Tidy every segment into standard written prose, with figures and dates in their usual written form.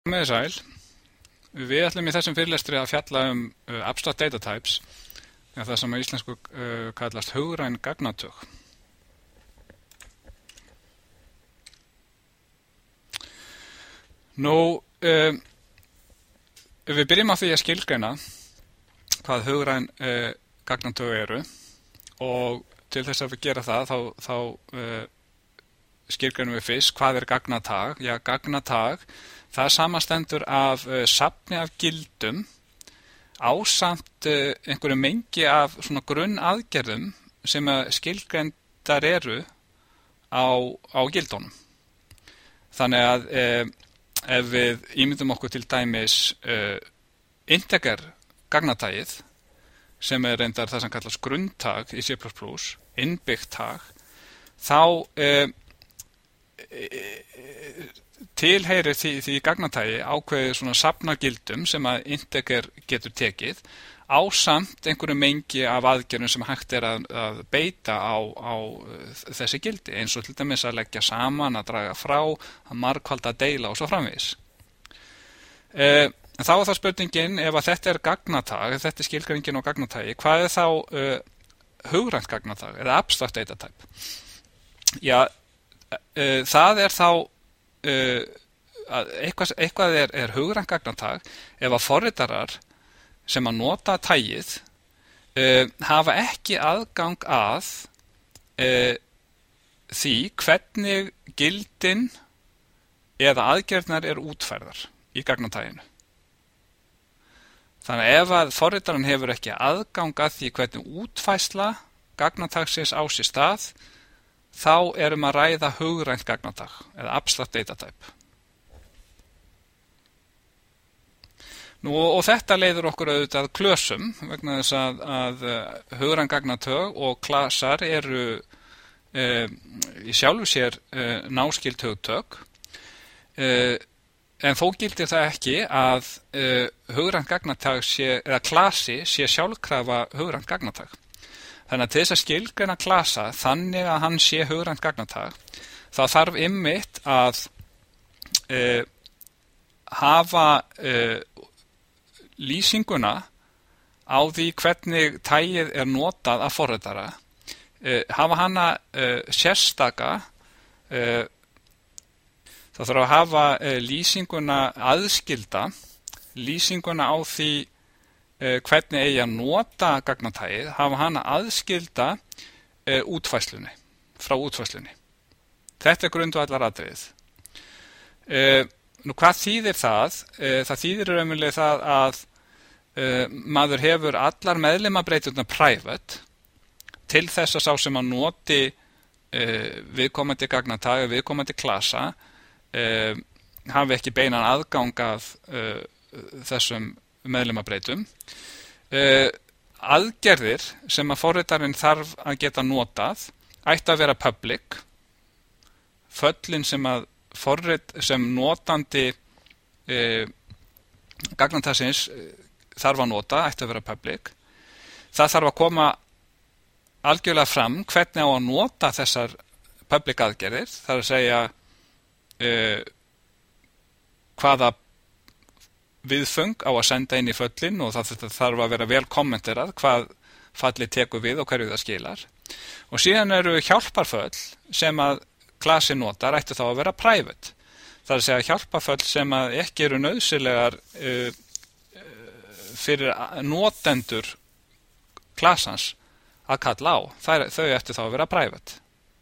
Komið þið sæl. Við ætlum í þessum fyrirlestri að fjalla abstract data types, það sem á íslensku kallast hugræn gagnatök. Við byrjum á því að skilgreina hvað hugræn gagnatök eru og til þess að við gera það þá skilgreinum við fyrst hvað gagnatag. Já, gagnatag það samastendur af safni af gildum ásamt einhverju mengi af svona grunnaðgerðum sem skilgreindar eru á gildunum. Þannig að ef við ímyndum okkur til dæmis integer gagnatagið sem reyndar það sem kallast grunntag í C++, innbyggt tag, þá tilheyrir því gagnatagi ákveðið svona safnagildum sem integer getur tekið ásamt einhverju mengi af aðgerðum sem hægt að beita á þessi gildi, eins og til dæmis að leggja saman, að draga frá, að margfalda, deila og svo framvegis. Þá það spurningin, ef að þetta gagnatag, ef þetta skilgreiningin á gagnatagi, hvað þá hugrænt gagnatag eða abstract data type? Já, það þá eitthvað hugrænt gagnatag ef að forritarar sem að nota tagið hafa ekki aðgang að því hvernig gildin eða aðgerðnar útfærðar í gagnataginu. Þannig ef að forritaran hefur ekki aðgang að því hvernig útfærsla gagnatagsins á sér stað, þá að ræða hugrænt gagnatag eða abstract data type. Og þetta leiðir okkur auðvitað að klösum vegna þess að hugræn gagnatök og klasar eru í sjálfu sér náskyld hugtök, en þó gildir það ekki að hugrænt gagnatag eða klasi sé sjálfkrafa hugrænt gagnatag. Þannig að til þess að skilgreina klasa þannig að hann sé hugrænt gagnatag, þá þarf einmitt að hafa lýsinguna á því hvernig tagið notað af forritara, hafa hana sérstaka, þá þarf að hafa lýsinguna aðskilda, lýsinguna á því hvernig eigi að nota gagnatagið, hafa hana aðskilda útfærslunni, frá útfærslunni. Þetta grundvallaratriðið. Hvað þýðir það? Það þýðir raunverulega það að maður hefur allar meðlimabreyturnar private til þess að sá sem að noti viðkomandi gagnatag, viðkomandi klasa, hafi ekki beinan aðgang af þessum meðlimabreytum. Aðgerðir sem að forritarinn þarf að geta notað ætti að vera public. Föllin sem notandi gagnatagsins þarf að nota ætti að vera public. Það þarf að koma algjörlega fram hvernig á að nota þessar public aðgerðir, það að segja hvaða viðföng á að senda inn í föllin og það þarf að vera vel kommenterað hvað fallið tekur við og hverju það skilar. Og síðan hjálparföll sem að klasi notar ætti þá að vera private. Það að segja hjálparföll sem að ekki nauðsynlegar fyrir notendur klasans að kalla á. Þau ætti þá að vera private.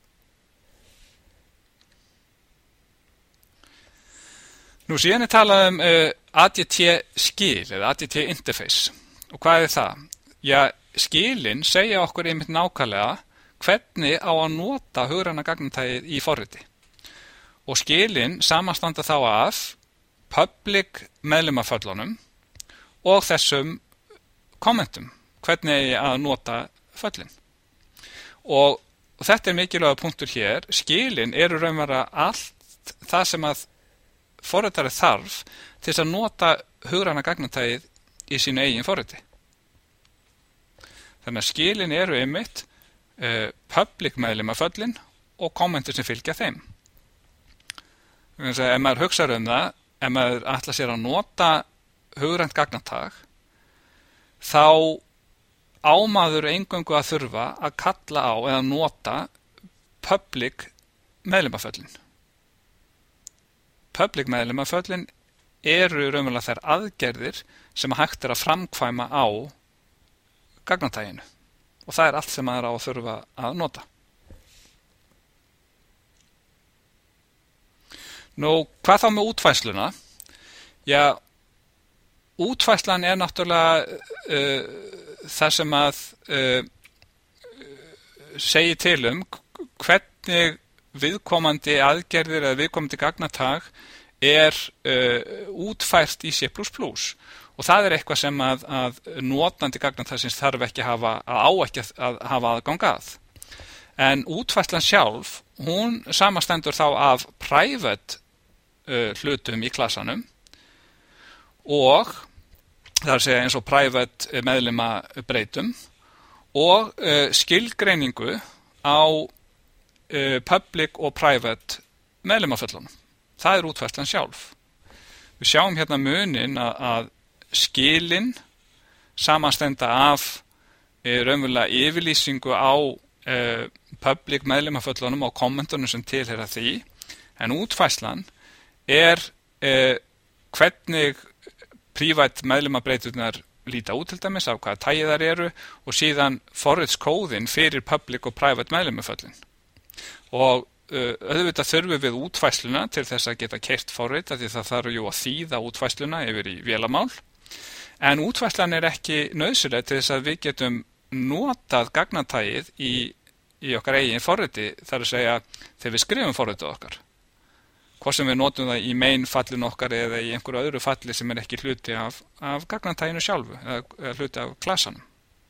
Síðan talað ADT-skil eða ADT-interface. Og hvað það? Já, skilin segja okkur einmitt nákvæmlega hvernig á að nota hugræna gagnatagið í forriti. Og skilin samanstanda þá af public meðlimaföllunum og þessum kommentum, hvernig að nota föllin. Og þetta mikilvægur punktur hér. Skilin raunverulega allt það sem að forritari þarf til þess að nota hugræna gagnatagið í sínu eigin forriti. Þannig að skilin einmitt public meðlimaföllin og kommentir sem fylgja þeim. Ef maður hugsar það, ef maður ætlar sér að nota hugrænt gagnatag, þá á maður eingöngu að þurfa að kalla á eða nota public meðlimaföllin. Public meðlimaföllin eru raunverulega þær aðgerðir sem hægt að framkvæma á gagnataginu og það allt sem maður á að þurfa að nota. Nú, hvað þá með útfærsluna? Já, útfærslan náttúrulega það sem að segir til hvernig viðkomandi aðgerðir eða viðkomandi gagnatag útfært í C++ og það eitthvað sem að notandi gagnatagsins þarf ekki að hafa aðgang að. En útfærslan sjálf, hún samastendur þá af private hlutum í klassanum og það að segja eins og private meðlimabreytum og skilgreiningu á public og private meðlimaföllunum. Það útfærslan sjálf. Við sjáum hérna munin að skilin samanstenda af raunverulega yfirlýsingu á public meðlimaföllunum og kommentunum sem tilheyra því, en útfærslan hvernig private meðlimabreyturnar líta út til dæmis af hvaða tagi þær eru og síðan forritskóðin fyrir public og private meðlimaföllin. Og auðvitað þurfum við útfærsluna til þess að geta keyrt forrit, því það þarf jú að þýða útfærsluna yfir í vélamál, en útfærslan ekki nauðsynleg til þess að við getum notað gagnatagið í okkar eigin forriti, þar að segja þegar við skrifum forritið okkar. Hvort sem við notum það í main fallinu okkar eða í einhverju öðru falli sem ekki hluti af gagnataginu sjálfu eða hluti af klassanum.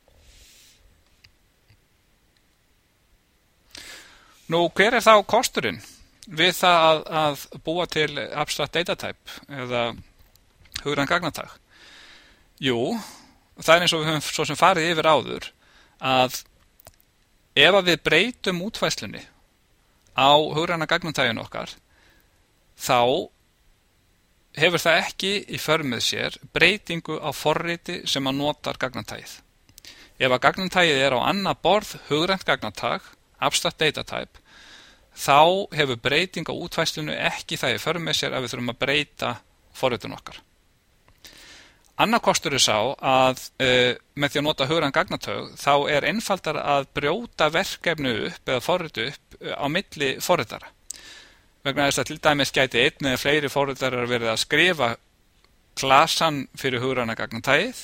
Nú, hver þá kosturinn við það að búa til abstract data type eða hugrænt gagnatag? Jú, það eins og við höfum svo sem farið yfir áður að ef við breytum útfærslunni á hugræna gagnataginu okkar, þá hefur það ekki í för með sér breytingu á forriti sem að notar gagnatagið. Ef að gagnatagið á annað borð hugrænt gagnatag, abstract data type, þá hefur breyting á útfærslunni ekki það í för með sér að við þurfum að breyta forritun okkar. Annar kostur sá að með því að nota hugrænt gagnatag, þá einfaldar að brjóta verkefni upp eða forritu upp á milli forritara. Vegna þess að til dæmis gæti einn eða fleiri forritarar verið að skrifa klassan fyrir hugræna gagnatagið,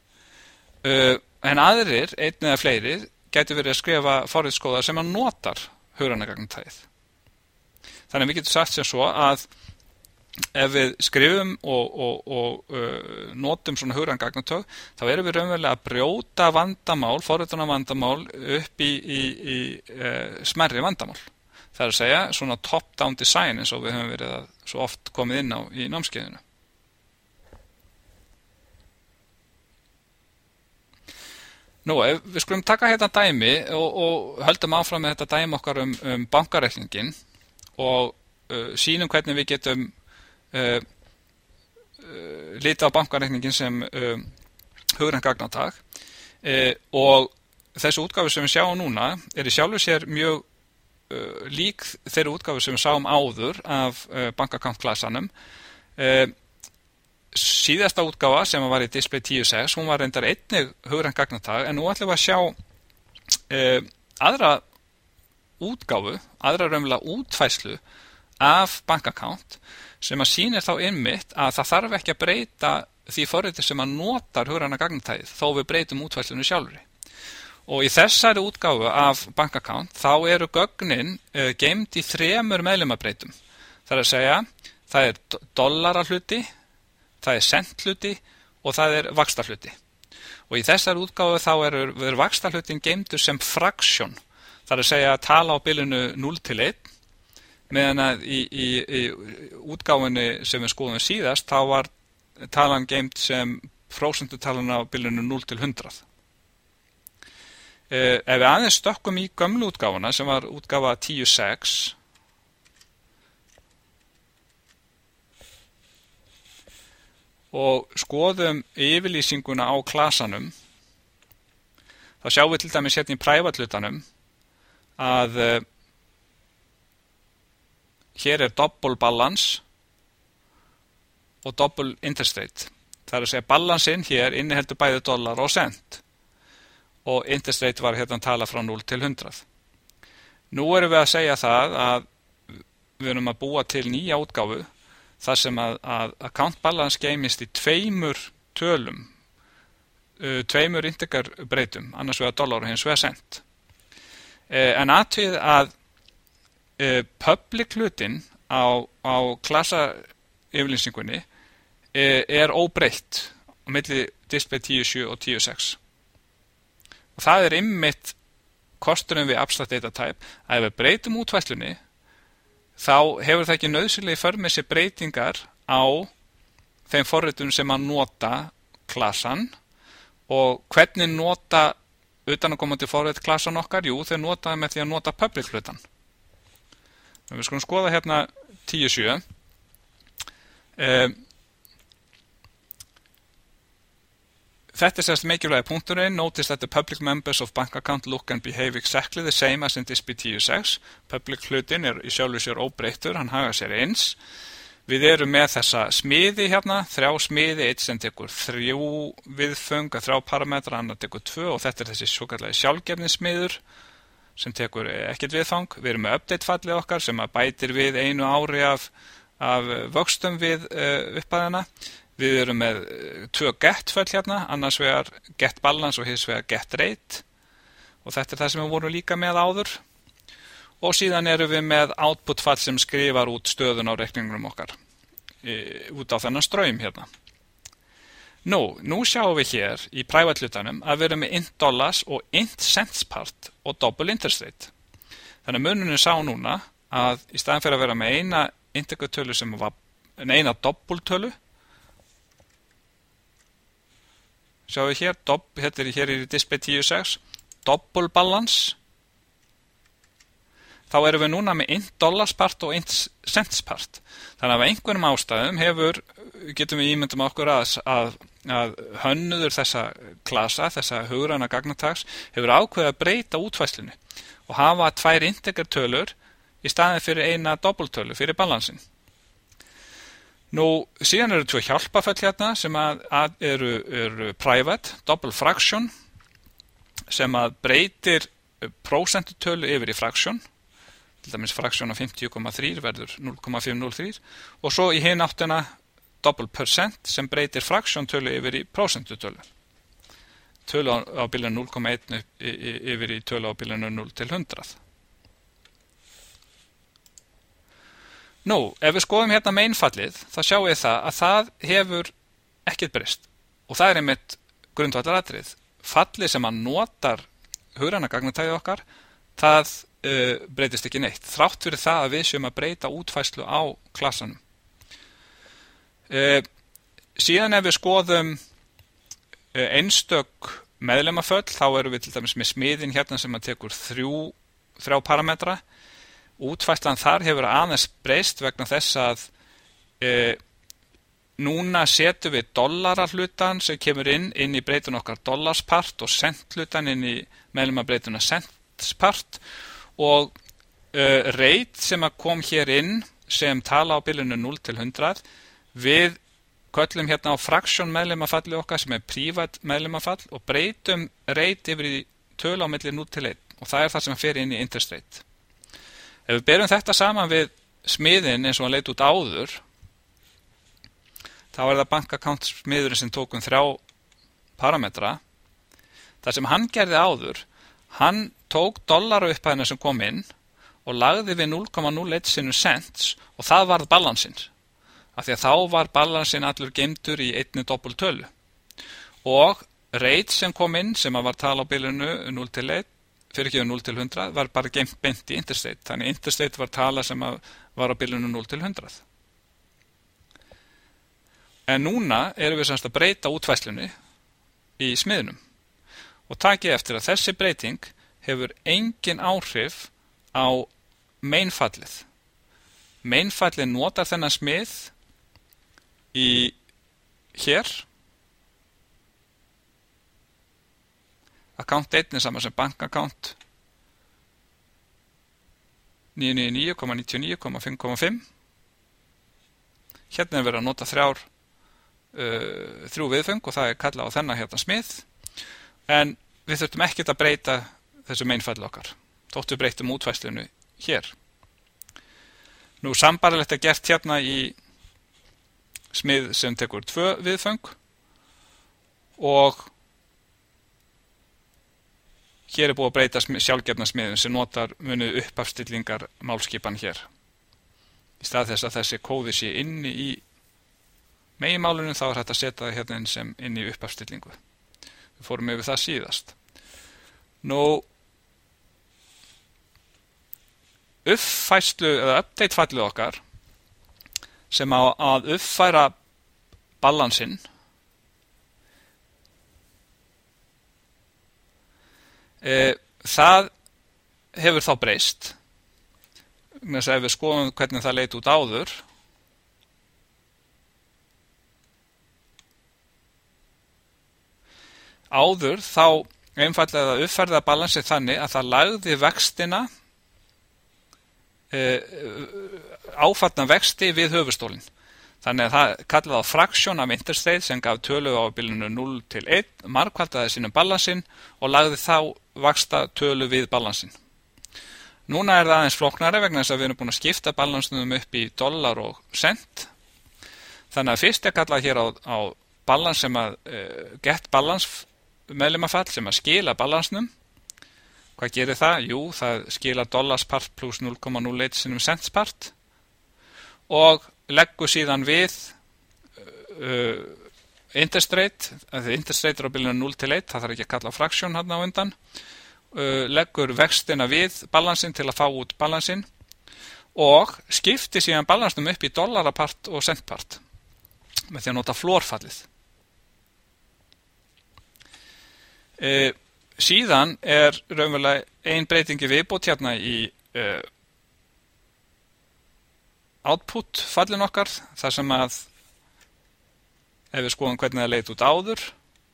en aðrir, einn eða fleiri, gæti verið að skrifa forritskóða sem notar hugræna gagnatagið. Þannig við getum sagt sem svo að ef við skrifum og notum svona hugræn gagnatag, þá við raunverulega að brjóta vandamál, forrituna vandamál upp í smærri vandamál. Það að segja svona top-down design eins og við höfum verið að svo oft komið inn á í námskeiðinu. Nú, ef við skulum taka hérna dæmi og höldum áfram með þetta dæmi okkar bankareikningin og sýnum hvernig við getum lita á bankareikningin sem hugrænt gagnatag og þessu útgáfu sem við sjáum núna í sjálfu sér mjög lík þeirri útgáfu sem við sáum áður af bankakantklassanum. Síðasta útgáfa sem var í display 10.6, hún var reyndar einnig hugrænt gagnatag, en nú ætlum við að sjá aðra útgáfu, aðra raunverulega útfærslu af bankakánt sem að sýnir þá einmitt að það þarf ekki að breyta því forriti sem að notar hugræna gagnatagið þó við breytum útfærslunni sjálfri. Og í þessari útgáfu af bankakánt þá eru gögnin geymd í 3 meðlimabreytum. Það að segja, það dollarahluti, það centhluti og það vaxtahluti. Og í þessari útgáfu þá er vaxtahlutin geymdur sem fraction. Það að segja tala á bilinu 0 til 1, meðan að í útgáfunni sem við skoðum síðast þá var talan geymd sem prósentutalan á bilinu 0 til 100. Ef við aðeins stökkum í gömlu útgáfuna sem var útgáfa 10.6 og skoðum yfirlýsinguna á klasanum, þá sjáum við til dæmis hérna í private hlutanum að hér double balance og double interest rate. Það að segja balansinn hér inniheldur bæði dollar og cent og interest rate var hérna að tala frá 0 til 100. Nú erum við að segja það að við erum að búa til nýja útgáfu þar sem að account balance geymist í tveimur tölum, tveimur integerbreytum, annars vegar dollar og hins vegar cent. En athugið að public hlutin á klasa yfirlýsingunni óbreytt á milli display 10.7 og 10.6. Og það einmitt kosturinn við abstract data type að ef við breytum útfærslunni þá hefur það ekki nauðsynlega í för með sér breytingar á þeim forritum sem að nota klasan og hvernig nota utanaðkomandi forrit klasan okkar? Jú, þeir nota með því að nota public hlutan. Við skulum skoða hérna 10.7. Þetta sérst mikilvægi punkturinn. Notice that the public members of bank account look and behave exactly the same as in display 10.6. Public hlutin í sjálfu sér óbreyttur, hann hagar sér eins. Við erum með þessa smiði hérna, 3 smiði, eitt sem tekur 3 viðföng, 3 parametra, annar tekur 2 og þetta þessi svokallagi sjálfgefnismiður sem tekur ekkert viðfang. Við erum með update fallið okkar sem að bætir við 1 ári af vöxtum við upphæðina. Við erum með 2 get föll hérna, annars vegar get balance og hins vegar get rate og þetta það sem við vorum líka með áður. Og síðan erum við með output fall sem skrifar út stöðun á reikningunum okkar út á þennan straum hérna. Nú sjáum við hér í private hlutanum að við erum með int dollars og int cents part og double interest rate. Þannig að munurinn sá núna að í staðan fyrir að vera með eina integertölu sem var eina doppeltölu, sjáum við hér, þetta hér í display 10.6, double balance, þá erum við núna með int dollars part og int cents part. Þannig að af einhverjum ástæðum getum við ímyndum okkur að hönnuður þessa klasa, þessa hugræna gagnatags, hefur ákveðið að breyta útfærslunni og hafa 2 integertölur í staðin fyrir eina doppeltölu fyrir balansin. Síðan eru 2 hjálpaföll hérna sem að eru private, double fraction, sem að breytir prósentutölu yfir í fraction, til dæmis fraction á 50,3 verður 0,503 og svo í hin áttina double percent sem breytir fraction tölu yfir í prósentutölu. Tölu á bilinu 0,1 yfir í tölu á bilinu 0 til 100. Ef við skoðum hérna mainfallið, þá sjáum við það að það hefur ekkert breyst og það einmitt grundvallaratriðið. Fallið sem að notar hugræna gagnatægið okkar, það breytist ekki neitt, þrátt fyrir það að við séum að breyta útfærslu á klasanum. Síðan ef við skoðum einstök meðlimaföll, þá erum við til dæmis með smiðin hérna sem að tekur 3 parametra. Útfærslan þar hefur aðeins breyst vegna þess að núna setjum við dollarahlutan sem kemur inn í breytun okkar dollarspart og centhlutan inn í meðlimabbreytuna centspart og rate sem að kom hér inn sem tala á bilinu 0 til 100 við köllum hérna á fraction meðlimafalli okkar sem private meðlimafall og breytum rate yfir í tölu á milli 0 til 1 og það það sem fer inn í interest rate. Ef við berum þetta saman við smiðin eins og hann leit út áður, þá það bankaccount smiðurinn sem tók 3 parametra. Það sem hann gerði áður, hann tók dollarupphæðina sem kom inn og lagði við 0,01 sinnum cents og það varð balansinn. Af því að þá var balansinn allur geymdur í einni doppeltölu. Og rate sem kom inn, sem var tala á bilinu 0 til 1, fyrir ekki 0 til 100, var bara geymt beint í interstate. Þannig interstate var tala sem var á bilinu 0 til 100. En núna erum við semst að breyta útfærslunni í smiðnum. Og takið eftir að þessi breyting hefur engin áhrif á mainfallið. Mainfallið notar þennan smið hér. Account 1 er sama sem bankaccount 999,99,5,5. Hérna er verið að nota þrjú viðföng og það er kallað á þennan hérna smið. En við þurftum ekkert að breyta þessu meinfalli okkar. Þótt við breytum útfærslunu hér. Nú sambarlegt er gert hérna í smið sem tekur 2 viðföng og hér er búið að breyta sjálfgefna smiðum sem notar munu upphafstillingar málskipan hér. Í stað þess að þessi kóði sé inni í meginmálunum þá er hægt að setja það hérna inn sem inn í upphafstillingu. Við fórum yfir það síðast. Nú, uppfærslu eða update fallið okkar sem á að uppfæra balansinn það hefur þá breyst. Ef við skoðum hvernig það leit út áður þá einfaldlega uppfærða balansið þannig að það lagði vextina áfallna vexti við höfuðstólinn. Þannig að það kallaði á fraction af interest rate sem gaf tölu á bilinu 0 til 1, margfaldaði sínum balansinn og lagði þá vaxta tölu við balansinn. Núna er það aðeins flóknari vegna þess að við erum búin að skipta balansnum upp í dollar og cent. Þannig að fyrst er kallað hér á balans sem að get balance meðlimafall sem að skila balansnum. Hvað gerir það? Jú, það skila dollarspart pluss 0,01 sinum centspart og leggur síðan við interest rate, interest rate er á bilinu 0 til 1, það þarf ekki að kalla á fraction hérna á undan, leggur vextina við balansinn til að fá út balansinn og skipti síðan balansnum upp í dollarapart og centpart með því að nota flórfallið. Síðan er raunverulega ein breytingi viðbót hérna í output fallin okkar, þar sem að ef við skoðum hvernig það leit út áður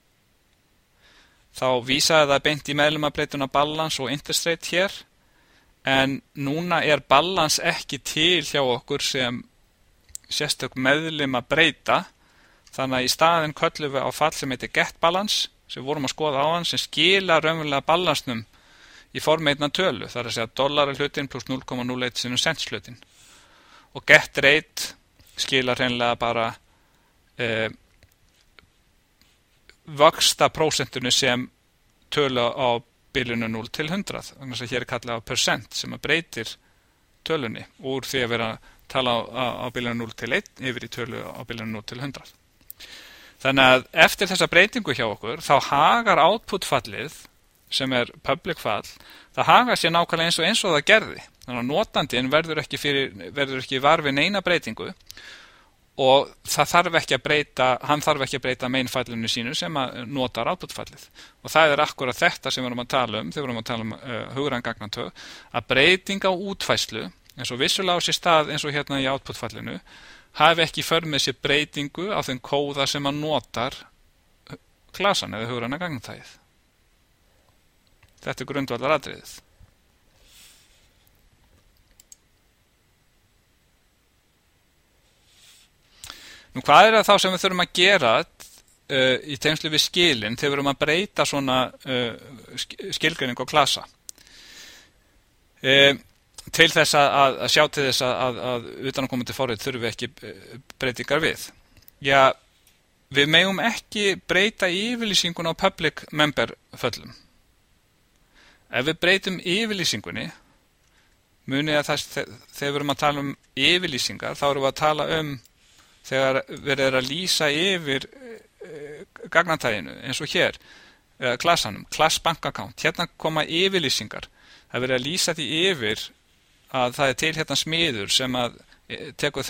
þá vísaði það beint í meðlimabreytuna balance og interest rate hér, en núna er balance ekki til hjá okkur sem sérstök meðlima breyta, þannig að í staðinn köllum við á fall sem heitir get balance sem vorum að skoða á hann sem skila raunverulega balansnum í formi einnar tölu, það er að segja dollar hlutin pluss 0,01 sinum cents hlutin. Og get rate skila hreinlega bara vaxta prósentunni sem tölu á bilinu 0 til 100. Þannig að hér er kallað á percent sem að breytir tölunni úr því að vera að tala á bilinu 0 til 1 yfir í tölu á bilinu 0 til 100. Þannig að eftir þessa breytingu hjá okkur þá hagar output fallið sem er public fall, það hagar sér nákvæmlega eins og það gerði. Þannig að notandinn verður ekki var við neina breytingu og hann þarf ekki að breyta mainfallinu sínu sem að notar output-fallið. Og það er akkurat þetta sem við erum að tala um, þegar við erum að tala um hugræn gagnatög, að breyting á útfærslu, eins og vissulega á sér stað eins og hérna í output-fallinu, hafi ekki för með sér breytingu á þeim kóða sem að notar klasan eða hugræna gagnatægið. Þetta er grundvallaratriðið. Nú, hvað er það þá sem við þurfum að gera í tengslu við skilin þegar við erum að breyta svona skilgreining á klasa? Til þess að sjá til þess að utanakomandi forrit þurfum við ekki breytingar við. Já, við megum ekki breyta yfirlýsingun á public member föllum. Ef við breytum yfirlýsingunni, munið að þegar við erum að tala um yfirlýsingar, þá erum við að tala um þegar verið er að lýsa yfir gagnatæginu, eins og hér, klasanum, class bank account, hérna koma yfirlýsingar. Það verið að lýsa því yfir að það er til hérna smiður sem að tekur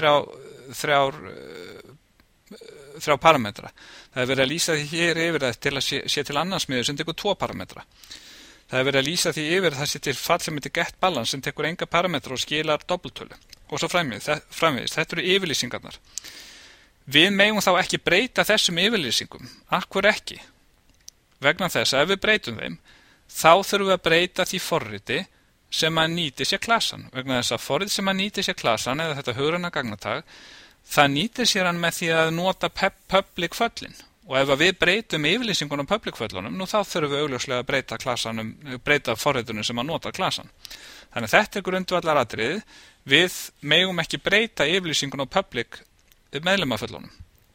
þrjá parametra. Það er verið að lýsa því hér yfir það til að sé til annan smiður sem tekur 2 parametra. Það er verið að lýsa því yfir það sé til fall sem heitir get balance sem tekur enga parametra og skilar doppeltölu. Og svo framvegis, þetta eru yfirlýsingarnar. Við megum þá ekki breyta þessum yfirlýsingum. Akkur ekki? Vegna þess að ef við breytum þeim, þá þurfum við að breyta því forriti sem að nýti sér klasan. Vegna þess að forrit sem að nýti sér klasan eða þetta hugræna gagnatag, það nýtir sér hann með því að nota public föllin. Og ef við breytum yfirlýsingunum public föllunum, nú þá þurfum við augljóslega að breyta forritunum sem að nota klasan. Þannig þetta er grundvallaratriðið. Við megum ekki breyta yfirlýsingunum public meðlimaföllunum.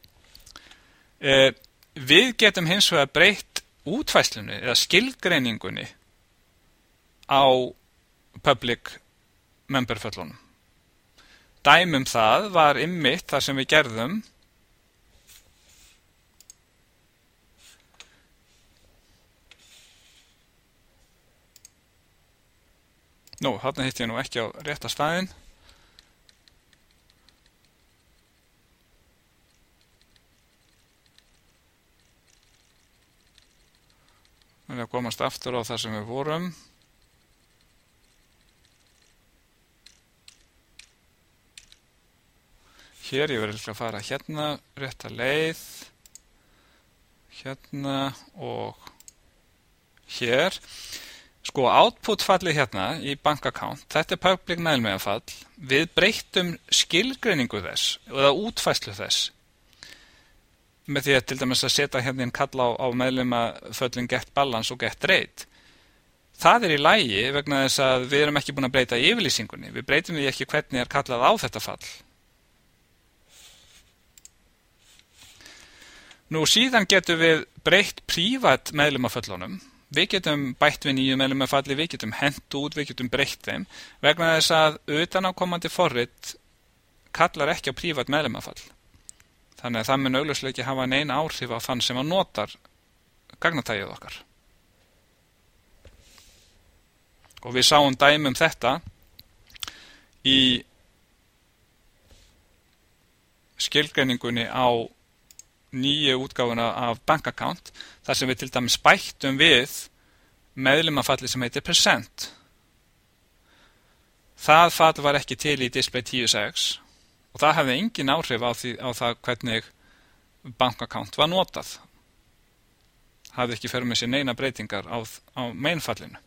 Við getum hins vegar breytt útfærslunni eða skilgreiningunni á public memberföllunum. Dæmum það var einmitt það sem við gerðum þarna hitti ég nú ekki á rétta staðinn. Við erum að komast aftur á það sem við vorum. Hér, ég verður að fara hérna, rétta leið, hérna og hér. Sko, output fallið hérna í bank account, þetta er public meðlimafall. Við breyttum skilgreiningu þess eða útfærslu þess með því að til dæmis að setja hérna inn kalla á meðlimaföllin get balance og get rate. Það er í lagi vegna þess að við erum ekki búin að breyta yfirlýsingunni. Við breytum því ekki hvernig er kallað á þetta fall. Nú síðan getum við breytt prívat meðlimaföllunum. Við getum bætt við nýju meðlimafalli, við getum hent út, við getum breytt þeim vegna þess að utanákomandi forrit kallar ekki á prívat meðlimafall. Þannig að það mun augljóslega ekki hafa nein áhrif á þann sem að notar gagnatægið okkar. Og við sáum dæmum þetta í skilgreiningunni á nýju útgáfuna af bank account, þar sem við til dæmis bættum við meðlimafalli sem heitir percent. Það fall var ekki til í display 10.6 og það hefði engin áhrif á það hvernig bank account var notað. Það hefði ekki fyrir með sér neina breytingar á mainfallinu.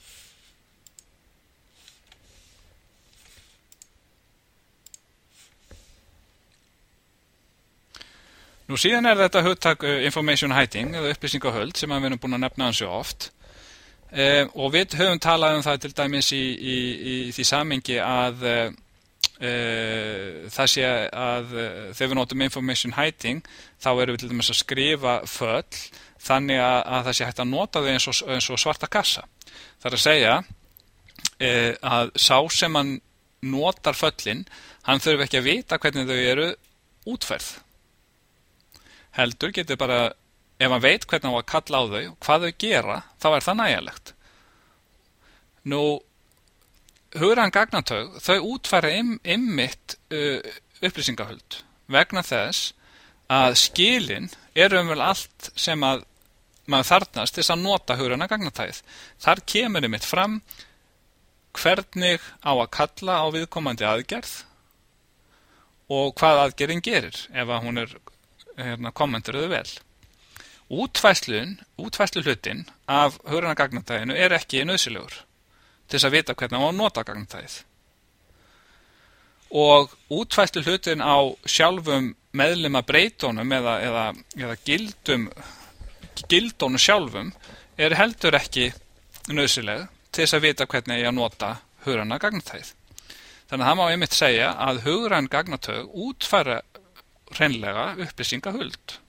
Nú síðan er þetta hugtak information hiding eða upplýsingahöld sem við erum búin að nefna ansi oft og við höfum talað um það til dæmis í því samhengi að það sé að þegar við notum information hiding þá erum við til dæmis að skrifa föll þannig að það sé hægt að nota þau eins og svarta kassa. Það er að segja að sá sem hann notar föllin, hann þurfi ekki að vita hvernig þau eru útfærð. Heldur getur bara, ef hann veit hvernig hann var að kalla á þau og hvað þau gera, þá er það nægjanlegt. Nú, hugræn gagnatög, þau útfæra einmitt upplýsingahöld vegna þess að skilin eru vel allt sem að maður þarfnast til að nota hugræna gagnatægið. Þar kemur einmitt fram hvernig á að kalla á viðkomandi aðgerð og hvað aðgerðin gerir ef að hún er kommenturuðu vel. Útfærslu hlutin af hugræna gagnatæginu er ekki nauðsynlegur til þess að vita hvernig á að nota gagnatægið. Og útfærslu hlutin á sjálfum meðlima breytónum eða gildónum sjálfum er heldur ekki nauðsynleg til þess að vita hvernig ég að nota hugræna gagnatægið. Þannig að það má einmitt segja að hugræn gagnatög útfæra hreinlega upplýsingahöld.